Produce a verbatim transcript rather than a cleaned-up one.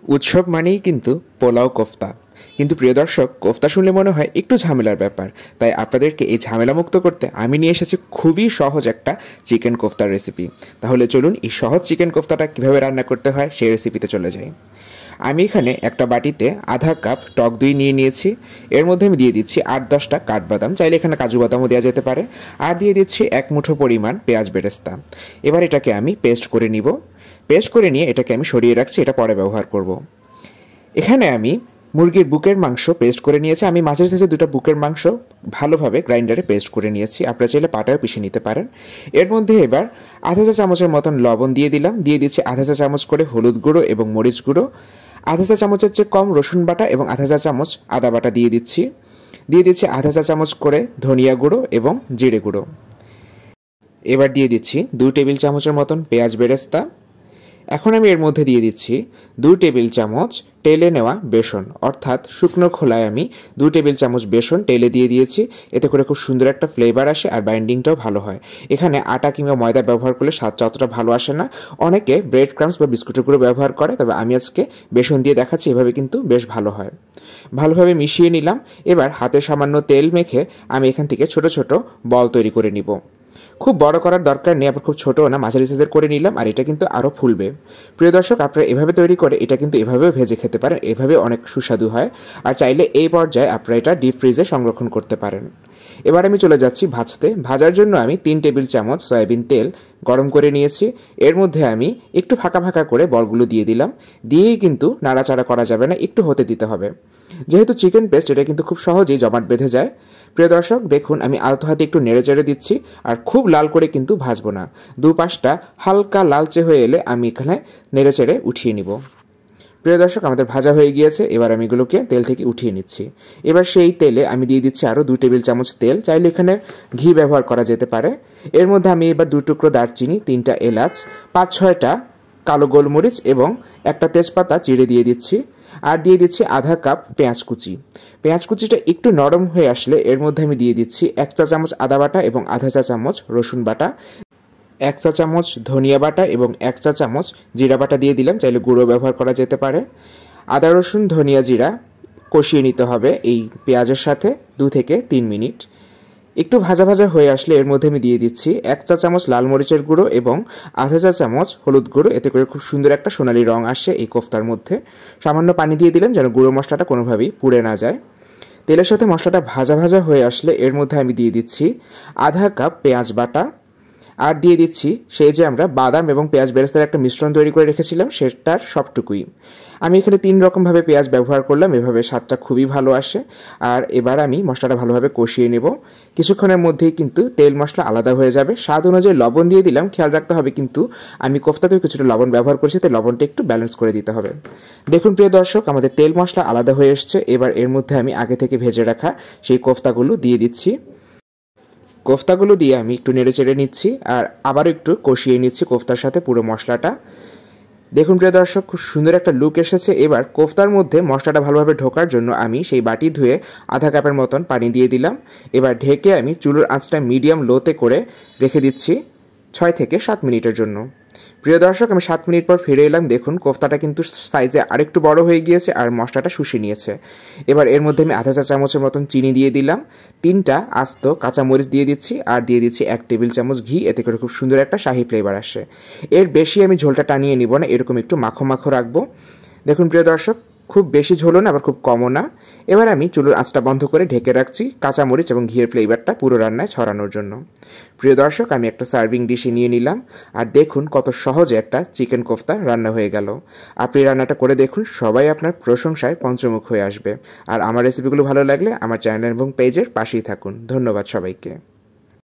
উৎসব মানেই কিন্তু পোলাও কোফতা। কিন্তু প্রিয় দর্শক, কোফতা শুনলে মনে হয় একটু ঝামেলার ব্যাপার। তাই আপনাদেরকে এই ঝামেলা মুক্ত করতে আমি নিয়ে এসেছি খুবই সহজ একটা চিকেন কোফতার রেসিপি। তাহলে চলুন এই সহজ চিকেন কোফতাটা কীভাবে রান্না করতে হয় সেই রেসিপিতে চলে যাই। আমি এখানে একটা বাটিতে আধা কাপ টক দই নিয়ে নিয়েছি। এর মধ্যে আমি দিয়ে দিচ্ছি আট দশটা কাঠবাদাম, চাইলে এখানে কাজু বাদামও দেওয়া যেতে পারে। আর দিয়ে দিচ্ছি এক মুঠো পরিমাণ পেঁয়াজ বেরেস্তা। এবার এটাকে আমি পেস্ট করে নিব। পেস্ট করে নিয়ে এটাকে আমি সরিয়ে রাখছি, এটা পরে ব্যবহার করব। এখানে আমি মুরগির বুকের মাংস পেস্ট করে নিয়েছি। আমি মাঝের সাইজে দুটো বুকের মাংস ভালোভাবে গ্রাইন্ডারে পেস্ট করে নিয়েছি। আপনারা চাইলে পাটায় পিষে নিতে পারেন। এর মধ্যে এবার আধা চা চামচের মতন লবণ দিয়ে দিলাম। দিয়ে দিচ্ছি আধা চা চামচ করে হলুদ গুঁড়ো এবং মরিচ গুঁড়ো, আধা চা চামচের চেয়ে কম রসুন বাটা এবং আধা চা চামচ আদা বাটা দিয়ে দিচ্ছি। দিয়ে দিচ্ছি আধা চা চামচ করে ধনিয়া গুঁড়ো এবং জিরে গুঁড়ো। এবার দিয়ে দিচ্ছি দুই টেবিল চামচের মতন পেঁয়াজ বেরেস্তা। এখন আমি এর মধ্যে দিয়ে দিচ্ছি দুই টেবিল চামচ টেলে নেওয়া বেসন, অর্থাৎ শুকনো খোলায় আমি দুই টেবিল চামচ বেসন টেলে দিয়ে দিয়েছি। এতে করে খুব সুন্দর একটা ফ্লেভার আসে আর বাইন্ডিংটাও ভালো হয়। এখানে আটা কিংবা ময়দা ব্যবহার করলে স্বাদটা অতটা ভালো আসে না। অনেকে ব্রেড ক্রাম্পস বা বিস্কুটের গুঁড়ো ব্যবহার করে, তবে আমি আজকে বেসন দিয়ে দেখাচ্ছি, এভাবে কিন্তু বেশ ভালো হয়। ভালোভাবে মিশিয়ে নিলাম। এবার হাতে সামান্য তেল মেখে আমি এখান থেকে ছোট ছোট বল তৈরি করে নিব। খুব বড় করার দরকার নেই, আবার খুব ছোটো না, মাঝারি সাইজের করে নিলাম। আর এটা কিন্তু আরও ফুলবে। প্রিয় দর্শক, আপনারা এভাবে তৈরি করে এটা কিন্তু এভাবেও ভেজে খেতে পারেন, এভাবে অনেক সুস্বাদু হয়। আর চাইলে এই পর্যায়ে আপনারা এটা ডিপ ফ্রিজে সংরক্ষণ করতে পারেন। এবার আমি চলে যাচ্ছি ভাজতে। ভাজার জন্য আমি তিন টেবিল চামচ সয়াবিন তেল গরম করে নিয়েছি। এর মধ্যে আমি একটু ফাঁকা ফাঁকা করে বলগুলো দিয়ে দিলাম। দিয়েই কিন্তু নাড়াচাড়া করা যাবে না, একটু হতে দিতে হবে। যেহেতু চিকেন পেস্ট, এটা কিন্তু খুব সহজেই জমাট বেঁধে যায়। প্রিয় দর্শক, দেখুন আমি আলতো হাতে একটু নেড়ে চেড়ে দিচ্ছি, আর খুব লাল করে কিন্তু ভাজবো না। দু পাশটা হালকা লালচে হয়ে এলে আমি এখানে নেড়ে চেড়ে উঠিয়ে নিব। প্রিয় দর্শক, আমাদের ভাজা হয়ে গিয়েছে। এবার আমি এগুলোকে তেল থেকে উঠিয়ে নিচ্ছি। এবার সেই তেলে আমি দিয়ে দিচ্ছি আরও দুই টেবিল চামচ তেল, চাইলে এখানে ঘি ব্যবহার করা যেতে পারে। এর মধ্যে আমি এবার দু টুকরো দারচিনি, তিনটা এলাচ, পাঁচ ছয়টা কালো গোলমরিচ এবং একটা তেজপাতা চিড়ে দিয়ে দিচ্ছি। আর দিয়ে দিচ্ছি আধা কাপ পেঁয়াজ কুচি। পেঁয়াজ কুচিটা একটু নরম হয়ে আসলে এর মধ্যে আমি দিয়ে দিচ্ছি এক চা চামচ আদা বাটা এবং আধা চা চামচ রসুন বাটা, এক চা চামচ ধনিয়া বাটা এবং এক চা চামচ জিরা বাটা দিয়ে দিলাম, চাইলে গুঁড়ো ব্যবহার করা যেতে পারে। আদা রসুন ধনিয়া জিরা কষিয়ে নিতে হবে এই পেঁয়াজের সাথে দু থেকে তিন মিনিট। একটু ভাজা ভাজা হয়ে আসলে এর মধ্যে আমি দিয়ে দিচ্ছি এক চা চামচ লাল মরিচের গুঁড়ো এবং আধা চা চামচ হলুদ গুঁড়ো। এতে করে খুব সুন্দর একটা সোনালি রং আসে এই কোফতার মধ্যে। সামান্য পানি দিয়ে দিলাম যেন গুঁড়ো মশলাটা কোনোভাবেই পুড়ে না যায়। তেলের সাথে মশলাটা ভাজা ভাজা হয়ে আসলে এর মধ্যে আমি দিয়ে দিচ্ছি আধা কাপ পেঁয়াজ বাটা। আর দিয়ে দিচ্ছি সেই যে আমরা বাদাম এবং পেঁয়াজ বেরেস্তার একটা মিশ্রণ তৈরি করে রেখেছিলাম, সেটার সবটুকুই। আমি এখানে তিন রকমভাবে পেঁয়াজ ব্যবহার করলাম, এভাবে স্বাদটা খুবই ভালো আসে। আর এবার আমি মশলাটা ভালোভাবে কষিয়ে নেব। কিছুক্ষণের মধ্যেই কিন্তু তেল মশলা আলাদা হয়ে যাবে। স্বাদ অনুযায়ী লবণ দিয়ে দিলাম, খেয়াল রাখতে হবে কিন্তু আমি কোফতাতেও কিছুটা লবণ ব্যবহার করেছি, তাই লবণটা একটু ব্যালেন্স করে দিতে হবে। দেখুন প্রিয় দর্শক, আমাদের তেল মশলা আলাদা হয়ে এসছে। এবার এর মধ্যে আমি আগে থেকে ভেজে রাখা সেই কোফতাগুলো দিয়ে দিচ্ছি। কোফতাগুলো দিয়ে আমি একটু নেড়ে চেড়ে নিচ্ছি আর আবারও একটু কষিয়ে নিচ্ছি কোফতার সাথে পুরো মশলাটা। দেখুন প্রিয় দর্শক, খুব সুন্দর একটা লুক এসেছে। এবার কোফতার মধ্যে মশলাটা ভালোভাবে ঢোকার জন্য আমি সেই বাটি ধুয়ে আধা কাপের মতন পানি দিয়ে দিলাম। এবার ঢেকে আমি চুলোর আঁচটা মিডিয়াম লোতে করে রেখে দিচ্ছি ছয় থেকে সাত মিনিটের জন্য। প্রিয় দর্শক, আমি সাত মিনিট পর ফিরে এলাম। দেখুন কোফতাটা কিন্তু সাইজে আরেকটু বড় হয়ে গিয়েছে আর মশলাটা শুষে নিয়েছে। এবার এর মধ্যে আমি আধা চা চামচের মতন চিনি দিয়ে দিলাম, তিনটা আস্ত কাঁচামরিচ দিয়ে দিচ্ছি আর দিয়ে দিচ্ছি এক টেবিল চামচ ঘি। এতে করে খুব সুন্দর একটা শাহি ফ্লেভার আসে। এর বেশি আমি ঝোলটা টানিয়ে নিব না, এরকম একটু মাখো মাখো রাখবো। দেখুন প্রিয় দর্শক, খুব বেশি ঝোলও না আবার খুব কমও না। এবার আমি চুলোর আঁচটা বন্ধ করে ঢেকে রাখছি কাঁচামরিচ এবং ঘিয়ের ফ্লেভারটা পুরো রান্নায় ছড়ানোর জন্য। প্রিয় দর্শক, আমি একটা সার্ভিং ডিশে নিয়ে নিলাম। আর দেখুন কত সহজে একটা চিকেন কোফতা রান্না হয়ে গেল। আপনি রান্নাটা করে দেখুন, সবাই আপনার প্রশংসায় পঞ্চমুখ হয়ে আসবে। আর আমার রেসিপিগুলো ভালো লাগলে আমার চ্যানেল এবং পেজের পাশেই থাকুন। ধন্যবাদ সবাইকে।